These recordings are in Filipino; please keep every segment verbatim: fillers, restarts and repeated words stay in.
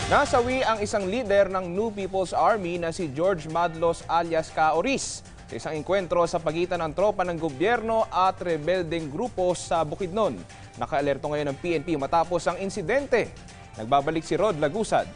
Nasawi ang isang lider ng New People's Army na si George Madlos alias Caoris sa isang engkwentro sa pagitan ng tropa ng gobyerno at rebeldeng grupo sa Bukidnon. Nakaalerto ngayon ng P N P matapos ang insidente. Nagbabalik si Rod Lagusad.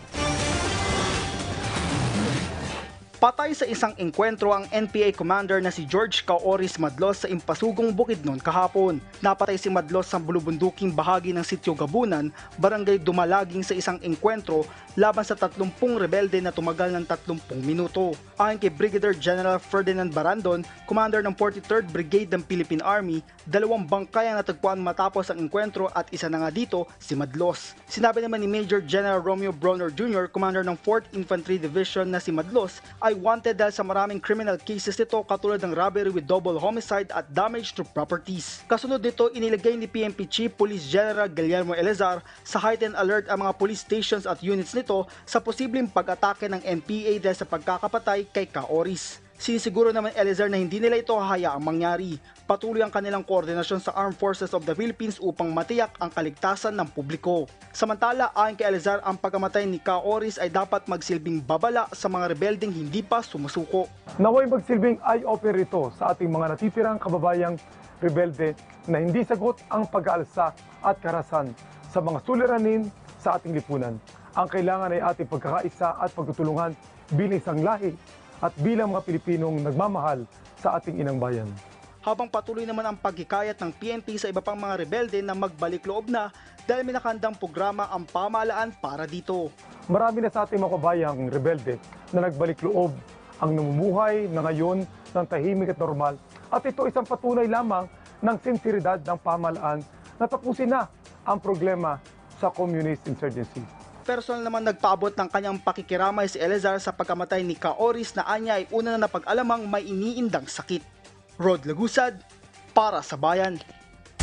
Patay sa isang engkwentro ang N P A commander na si George Caoris Madlos sa Impasugong Bukidnon kahapon. Napatay si Madlos sa bulubunduking bahagi ng Sitio Gabunan, Barangay Dumalaging sa isang engkwentro laban sa tatlumpung rebelde na tumagal ng tatlumpung minuto. Ayon kay Brigadier General Ferdinand Barandon, commander ng forty-third Brigade ng Philippine Army, dalawang bangkay ang natagpuan matapos ang engkwentro at isa na nga dito si Madlos. Sinabi naman ni Major General Romeo Bronner Junior, commander ng fourth Infantry Division na si Madlos ay wanted dahil sa maraming criminal cases nito katulad ng robbery with double homicide at damage to properties. Kasunod nito, inilagay ni P N P Chief Police General Guillermo Elezar sa heightened alert ang mga police stations at units nito sa posibleng pag-atake ng N P A dahil sa pagkakapatay kay Caoris. Sinisiguro naman Elezar na hindi nila ito hahayaang mangyari. Patuloy ang kanilang koordinasyon sa Armed Forces of the Philippines upang matiyak ang kaligtasan ng publiko. Samantala, ayon kay Elezar, ang pagkamatay ni Caoris ay dapat magsilbing babala sa mga rebeldeng hindi pa sumusuko. Naway magsilbing eye-opener ito sa ating mga natitirang kababayang rebelde na hindi sagot ang pag-aalsa at karasan sa mga suliranin sa ating lipunan. Ang kailangan ay ating pagkakaisa at pagtutulungan bilang isang lahi at bilang mga Pilipinong nagmamahal sa ating inang bayan. Habang patuloy naman ang paghikayat ng P N P sa iba pang mga rebelde na magbalik loob na dahil may nakandang programa ang pamahalaan para dito. Marami na sa ating mga kabayang rebelde na nagbalik loob ang namumuhay na ngayon ng tahimik at normal. At ito isang patunay lamang ng sinseridad ng pamahalaan na tapusin na ang problema sa communist insurgency. Personal naman nagpaabot ng kanyang pakikiramay si Elezar sa pagkamatay ni Caoris na anya ay una na napag-alamang may iniindang sakit. Rod Lagusad, para sa Bayan.